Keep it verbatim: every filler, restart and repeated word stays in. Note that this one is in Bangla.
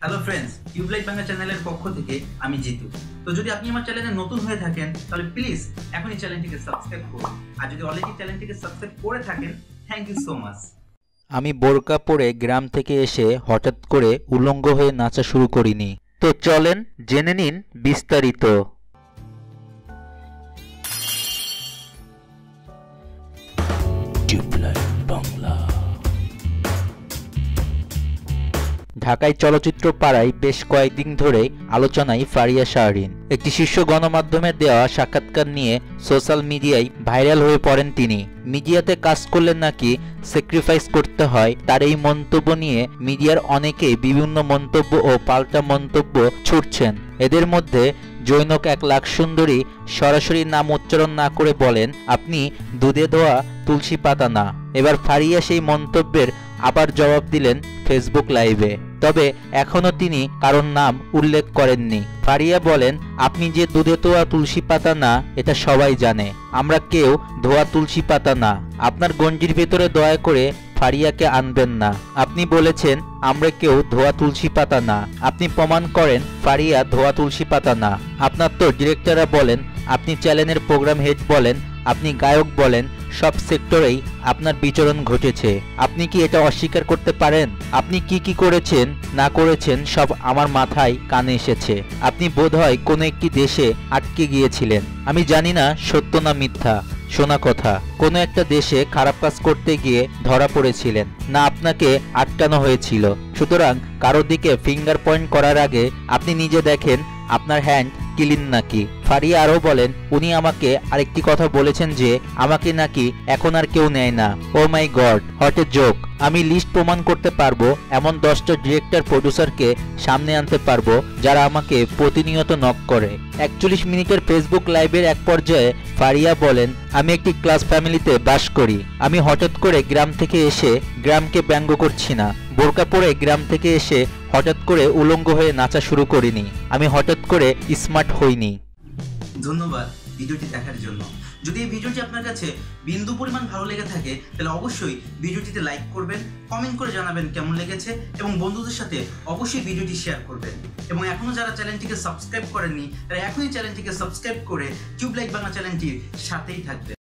হ্যালো ফ্রেন্ডস, টিউবলাইট বাংলা চ্যানেলের পক্ষ থেকে আমি জিতু। তো যদি আপনি আমার চ্যানেলে নতুন হয়ে থাকেন তাহলে প্লিজ এখনই চ্যানেলটিকে সাবস্ক্রাইব করুন, আর যদি অলরেডি চ্যানেলটিকে সাবস্ক্রাইব করে থাকেন থ্যাংক ইউ সো মাচ। আমি বোরকা পরে গ্রাম থেকে এসে হঠাৎ করে উলঙ্গ হয়ে নাচা শুরু করিনি। তো চলেন জেনে নিন বিস্তারিত। টিউবলাইট বাংলা। ঢাকায় চলচ্চিত্র পাড়ায় বেশ কয়েকদিন ধরে আলোচনায় ফারিয়া শাহরিন। একটি শীর্ষ গণমাধ্যমের দেওয়া সাক্ষাৎকার নিয়ে সোশ্যাল মিডিয়ায় ভাইরাল হয়ে পড়েন তিনি। মিডিয়াতে কাজ করলে নাকি স্যাক্রিফাইস করতে হয়, তার এই মন্তব্য নিয়ে মিডিয়ার অনেকেই বিভিন্ন মন্তব্য ও পাল্টা মন্তব্য ছুটছেন। এদের মধ্যে জৈনক এক লাখ সুন্দরী সরাসরি নাম উচ্চারণ না করে বলেন, আপনি দুধে ধোয়া তুলসী পাতা না। এবার ফারিয়া সেই মন্তব্যের আবার জবাব দিলেন ফেসবুক লাইভে, তবে এখনও তিনি কারোর নাম উল্লেখ করেননি। ফারিয়া বলেন, আপনি যে দুধে ধোয়া তুলসী পাতা না এটা সবাই জানে, আমরা কেউ ধোয়া তুলসী পাতা না। আপনার গঞ্জির ভেতরে দয়া করে ফারিয়াকে আনবেন না। আপনি বলেছেন আমরা কেউ ধোয়া তুলসী পাতা না, আপনি প্রমাণ করেন ফারিয়া ধোয়া তুলসী পাতা না। আপনার তো ডিরেক্টররা বলেন, আপনি চ্যানেলের প্রোগ্রাম হেড বলেন, আপনি গায়ক বলেন, সব সেক্টরেই আপনার বিচরণ ঘটেছে। আপনি কি এটা অস্বীকার করতে পারেন? আপনি কি কি করেছেন না করেছেন সব আমার মাথায় কানে এসেছে। আপনি বোধহয় কোনো একটি দেশে আটকে গিয়েছিলেন, আমি জানি না সত্য না মিথ্যা, শোনা কথা। কোনো একটা দেশে খারাপ কাজ করতে গিয়ে ধরা পড়েছিলেন, না আপনাকে আটকানো হয়েছিল। সুতরাং কারো দিকে ফিঙ্গার পয়েন্ট করার আগে আপনি নিজে দেখেন আপনার হ্যান্ড ক্লিন নাকি। ফারিয়া আরও বলেন, উনি আমাকে আরেকটি কথা বলেছেন যে আমাকে নাকি এখন আর কেউ নেয় না। Oh my God, hot a joke. আমি লিস্ট প্রমাণ করতে পারবো, এমন দশটা ডিরেক্টর প্রডিউসারকে সামনে আনতে পারবো যারা আমাকে প্রতিনিয়ত নক করে। একচল্লিশ মিনিটের ফেসবুক লাইভের এক পর্যায়ে ফারিয়া বলেন, আমি একটি ক্লাস ফ্যামিলিতে বাস করি। আমি হঠাৎ করে গ্রাম থেকে এসে গ্রামকে ব্যঙ্গ করছি না। বোরকা পরে গ্রাম থেকে এসে হঠাৎ করে উলঙ্গ হয়ে নাচা শুরু করিনি। আমি হঠাৎ করে স্মার্ট হইনি। ধন্যবাদ ভিডিওটি দেখার জন্য। যদি এই ভিডিওটি আপনার কাছে বিন্দু পরিমাণ ভালো লেগে থাকে তাহলে অবশ্যই ভিডিওটিতে লাইক করবেন, কমেন্ট করে জানাবেন কেমন লেগেছে, এবং বন্ধুদের সাথে অবশ্যই ভিডিওটি শেয়ার করবেন। এবং এখনো যারা চ্যানেলটিকে সাবস্ক্রাইব করেননি তারা এখনই চ্যানেলটিকে সাবস্ক্রাইব করে টিউবলাইট বাংলা চ্যানেলটির সাথেই থাকবেন।